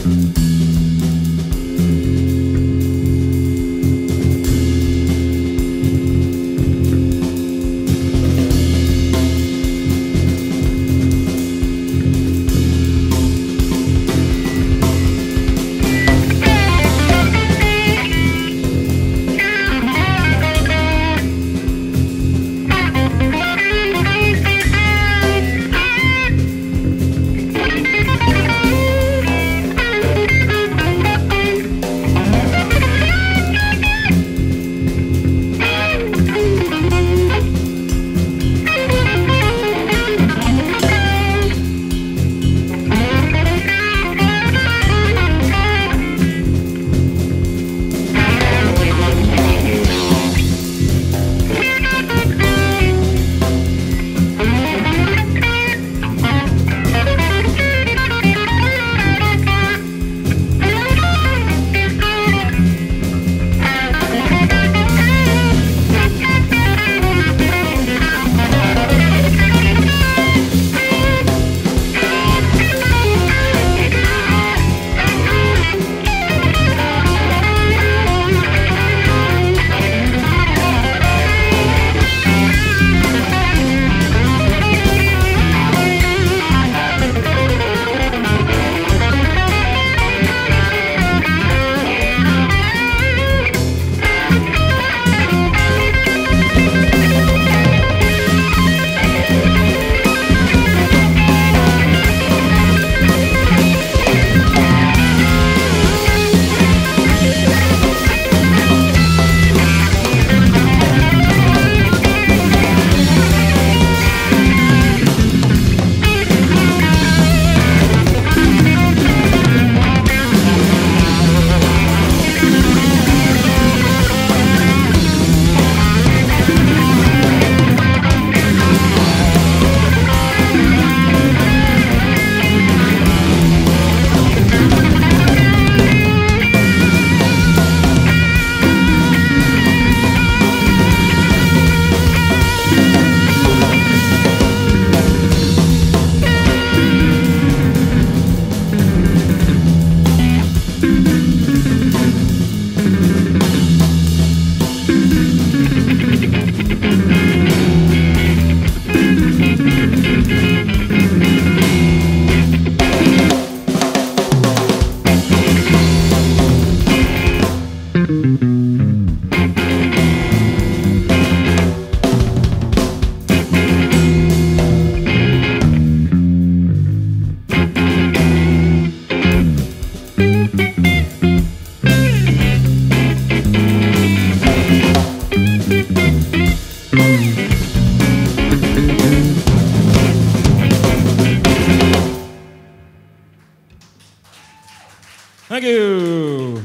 Thank you.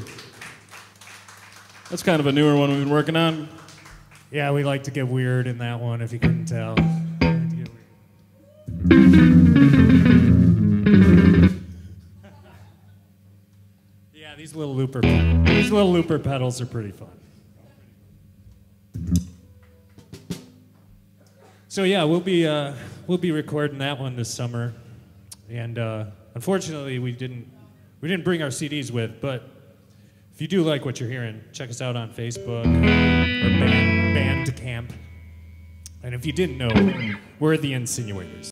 That's kind of a newer one we've been working on. Yeah, we like to get weird in that one, if you couldn't tell. Yeah, these little looper pedals are pretty fun. So yeah, we'll be recording that one this summer, and unfortunately we didn't bring our CDs with, but if you do like what you're hearing, check us out on Facebook or Bandcamp. And if you didn't know, we're the Insinuators.